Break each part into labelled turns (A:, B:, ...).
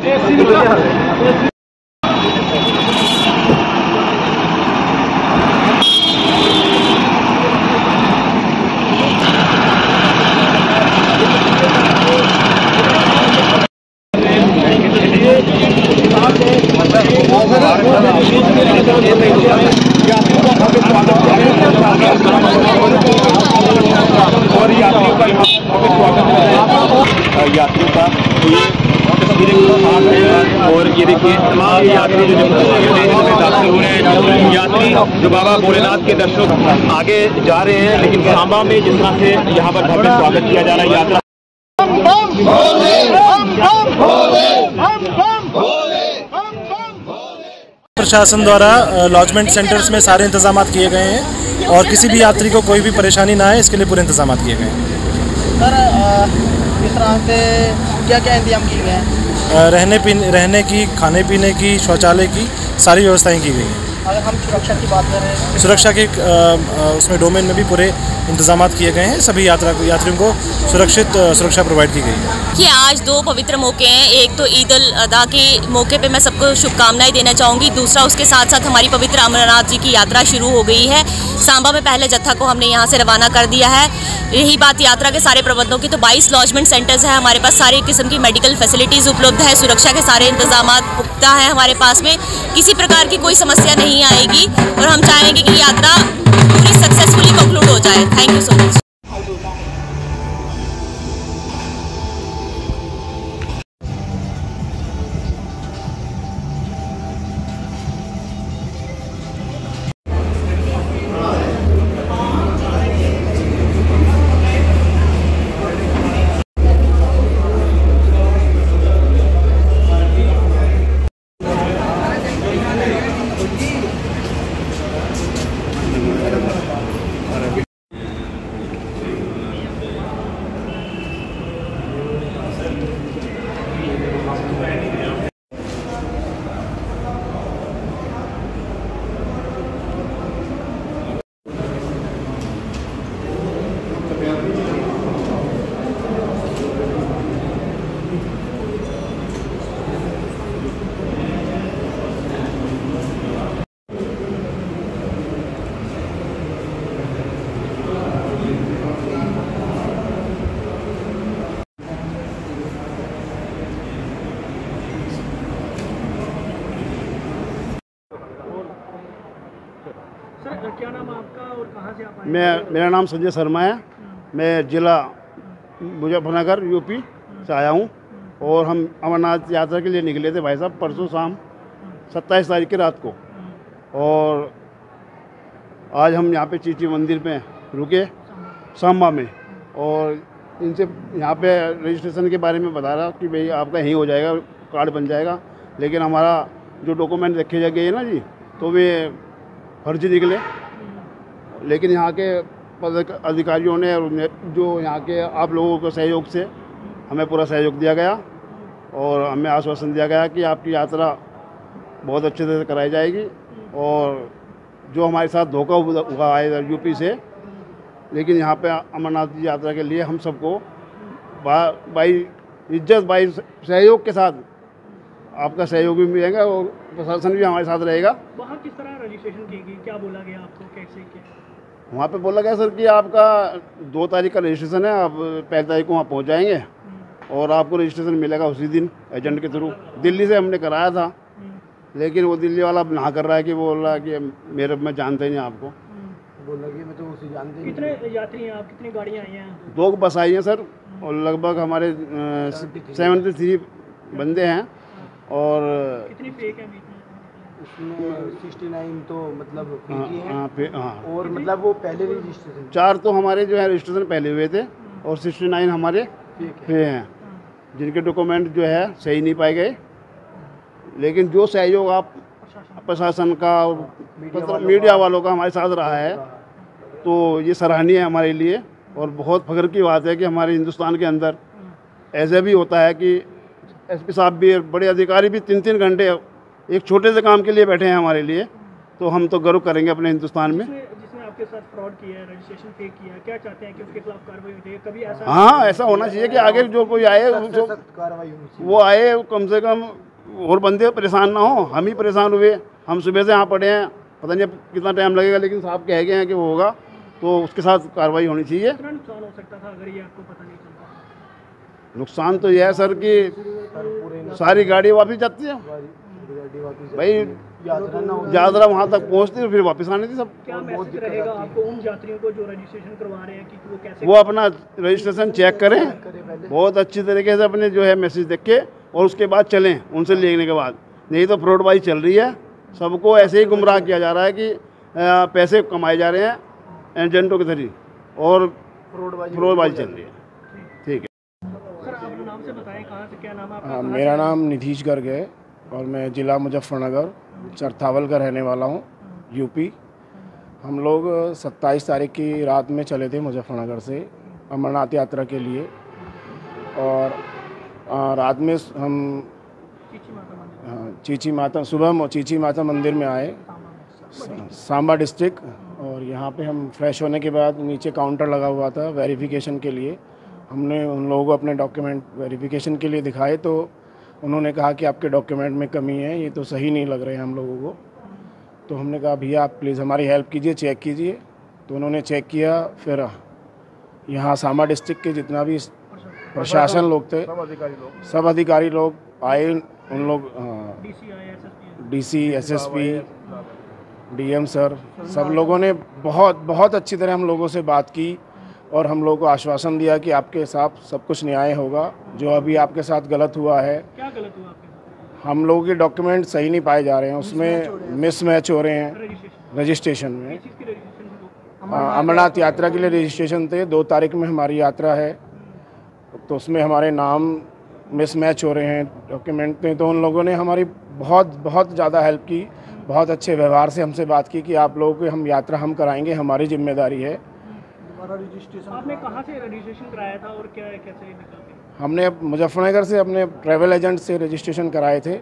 A: और यात्रियों का और ये देखिए तमाम यात्री जो दाखिल हो रहे हैं, यात्री जो बाबा भोलेनाथ के दर्शनों आगे जा रहे हैं, लेकिन सांबा में जिस तरह से यहाँ पर भव्य स्वागत किया जा रहा है यात्रा
B: प्रशासन द्वारा लॉजमेंट सेंटर्स में सारे इंतजाम किए गए हैं और किसी भी यात्री को कोई भी परेशानी ना आए इसके लिए पूरे इंतजाम किए गए हैं।
C: सर इस तरह से क्या क्या इंतजाम किए गए हैं?
B: रहने की, खाने पीने की, शौचालय की सारी व्यवस्थाएं की गई हैं।
C: अगर हम सुरक्षा की बात कर रहे हैं,
B: सुरक्षा के उसमें डोमेन में भी पूरे इंतजाम किए गए हैं। सभी यात्रियों को सुरक्षित सुरक्षा प्रोवाइड की गई है।
D: कि आज दो पवित्र मौके हैं, एक तो ईद उल अदा के मौके पे मैं सबको शुभकामनाएं देना चाहूँगी, दूसरा उसके साथ साथ हमारी पवित्र अमरनाथ जी की यात्रा शुरू हो गई है। सांबा में पहले जत्था को हमने यहाँ से रवाना कर दिया है। यही बात यात्रा के सारे प्रबंधों की, तो 22 लॉजमेंट सेंटर्स हैं हमारे पास, सारे किस्म की मेडिकल फैसिलिटीज़ उपलब्ध है, सुरक्षा के सारे इंतजाम पुख्ता हैं हमारे पास में, किसी प्रकार की कोई समस्या नहीं आएगी और हम चाहेंगे कि यात्रा पूरी सक्सेसफुली कंक्लूड हो जाए। Thank you so much.
C: क्या नाम आपका और कहाँ से आप आए?
E: मेरा नाम संजय शर्मा है। मैं ज़िला मुजफ्फरनगर यूपी से आया हूँ और हम अमरनाथ यात्रा के लिए निकले थे भाई साहब परसों शाम 27 तारीख की रात को, और आज हम यहाँ पे चीची मंदिर में रुके सांबा में, और इनसे यहाँ पे रजिस्ट्रेशन के बारे में बता रहा कि भाई आपका यहीं हो जाएगा, कार्ड बन जाएगा, लेकिन हमारा जो डॉक्यूमेंट रखे गए ना जी, तो वे फर्जी निकले। लेकिन यहाँ के अधिकारियों ने और जो यहाँ के आप लोगों के सहयोग से हमें पूरा सहयोग दिया गया और हमें आश्वासन दिया गया कि आपकी यात्रा बहुत अच्छे से कराई जाएगी, और जो हमारे साथ धोखा हुआ है यूपी से, लेकिन यहाँ पे अमरनाथ जी यात्रा के लिए हम सबको भाई इज्जत, भाई सहयोग के साथ आपका सहयोग भी मिलेगा और प्रशासन भी हमारे साथ रहेगा।
C: वहाँ किस तरह रजिस्ट्रेशन की गई, क्या बोला गया आपको, कैसे क्या?
E: वहाँ पे बोला गया सर कि आपका 2 तारीख का रजिस्ट्रेशन है, आप 1 तारीख को वहाँ पहुँच जाएंगे और आपको रजिस्ट्रेशन मिलेगा उसी दिन एजेंट के थ्रू। दिल्ली से हमने कराया था, लेकिन वो दिल्ली वाला ना कर रहा है कि बोल रहा है कि मैं जानते ही नहीं आपको।
C: बोला कि मैं तो उसे जानते नहीं। कितने यात्री हैं आप, कितनी गाड़ियाँ आई हैं?
E: 2 बस आई हैं सर, और लगभग हमारे 73 बंदे हैं। और
C: कितनी फेक है इसमें? 69 तो मतलब और मतलब वो पहले रजिस्ट्रेशन
E: 4 तो हमारे जो है रजिस्ट्रेशन पहले हुए थे और 69 हमारे फेक हैं, जिनके डॉक्यूमेंट जो है सही नहीं पाए गए। लेकिन जो सहयोग आप प्रशासन का और मीडिया वालों का हमारे साथ रहा है, तो ये सराहनीय है हमारे लिए, और बहुत फख्र की बात है कि हमारे हिंदुस्तान के अंदर ऐसे भी होता है कि एसपी साहब भी, बड़े अधिकारी भी 3-3 घंटे एक छोटे से काम के लिए बैठे हैं हमारे लिए। तो हम तो गर्व करेंगे अपने हिंदुस्तान में।
C: जिसमें
F: आपके साथ फ्रॉड किया है, रजिस्ट्रेशन फेक किया है, क्या चाहते हैं कि उसके खिलाफ कार्रवाई हो जाए? कभी ऐसा
E: हाँ, ऐसा होना चाहिए कि आगे जो कोई आए जो
C: कार्रवाई होनी चाहिए।
E: वो आए कम से कम और बंदे परेशान ना हो। हम ही परेशान हुए, हम सुबह से यहाँ पड़े हैं, पता नहीं अब कितना टाइम लगेगा, लेकिन साहब कह गए हैं कि वो होगा, तो उसके साथ कार्रवाई होनी चाहिए।
F: कितना नुकसान हो सकता था अगर ये आपको पता नहीं चलता?
E: नुकसान तो यह है सर कि सारी गाड़ी वापस जाती है भाई, यात्रा वहाँ तक पहुँचती है फिर वापस आनी थी सब।
F: क्या मैसेज रहेगा आपको उन यात्रियों को जो रजिस्ट्रेशन करवा रहे हैं कि वो कैसे
E: वो अपना रजिस्ट्रेशन चेक करें बहुत अच्छी तरीके से, अपने जो है मैसेज देख के, और उसके बाद चलें उनसे लेने के बाद। नहीं तो फ्रॉडबाजी चल रही है, सबको ऐसे ही गुमराह किया जा रहा है कि पैसे कमाए जा रहे हैं एजेंटों के जरिए, और फ्रॉडबाजी चल रही है। ठीक है
F: सर, आप नाम से बताएं, कहाँ से, क्या नाम है आपका?
G: मेरा नाम निधीश गर्ग है और मैं ज़िला मुजफ्फरनगर चरथावल का रहने वाला हूँ, यूपी। हम लोग 27 तारीख की रात में चले थे मुजफ्फरनगर से अमरनाथ यात्रा के लिए, और रात में हम चीची माता सुबह चीची माता मंदिर में आए, सांबा डिस्ट्रिक्ट। और यहाँ पे हम फ्रेश होने के बाद नीचे काउंटर लगा हुआ था वेरिफिकेशन के लिए। हमने उन लोगों को अपने डॉक्यूमेंट वेरिफिकेशन के लिए दिखाए, तो उन्होंने कहा कि आपके डॉक्यूमेंट में कमी है, ये तो सही नहीं लग रहे हैं हम लोगों को। तो हमने कहा भैया आप प्लीज़ हमारी हेल्प कीजिए, चेक कीजिए। तो उन्होंने चेक किया। फिर यहाँ सांबा डिस्ट्रिक्ट के जितना भी प्रशासन लोग थे, सब अधिकारी लोग आए। उन लोग DC, SSP, DM सर, सब लोगों ने बहुत अच्छी तरह हम लोगों से बात की और हम लोगों को आश्वासन दिया कि आपके साथ सब कुछ न्याय होगा। जो अभी आपके साथ गलत हुआ है,
F: क्या गलत हुआ आपके साथ?
G: हम लोगों के डॉक्यूमेंट सही नहीं पाए जा रहे हैं, उसमें मिसमैच हो रहे हैं रजिस्ट्रेशन में। अमरनाथ यात्रा के लिए रजिस्ट्रेशन थे, 2 तारीख में हमारी यात्रा है, तो उसमें हमारे नाम मिसमैच हो रहे हैं डॉक्यूमेंट में। तो उन लोगों ने हमारी बहुत ज़्यादा हेल्प की, बहुत अच्छे व्यवहार से हमसे बात की कि आप लोगों की हम यात्रा हम कराएंगे, हमारी जिम्मेदारी है।
F: आपने कहाँ से रजिस्ट्रेशन कराया था और क्या कैसे निकल गया?
G: हमने मुजफ्फरनगर से अपने ट्रैवल एजेंट से रजिस्ट्रेशन कराए थे,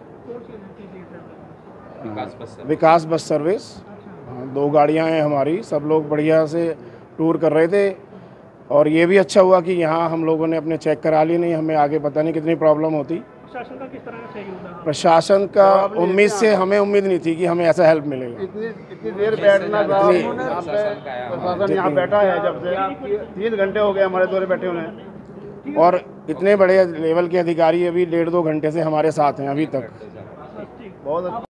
G: विकास बस सर्विस। हाँ, 2 गाड़ियाँ हैं हमारी, सब लोग बढ़िया से टूर कर रहे थे। और ये भी अच्छा हुआ कि यहाँ हम लोगों ने अपने चेक करा लिए, नहीं हमें आगे पता नहीं कितनी प्रॉब्लम होती।
F: प्रशासन का किस तरह का सहयोग रहा?
G: प्रशासन का उम्मीद से हमें उम्मीद नहीं थी कि हमें ऐसा हेल्प मिलेगा।
E: इतनी देर बैठना, प्रशासन यहाँ बैठा है जब से 3 घंटे हो गए हमारे दौरे बैठे हुए,
G: और इतने बड़े लेवल के अधिकारी अभी 1.5-2 घंटे से हमारे साथ हैं अभी तक।
E: बहुत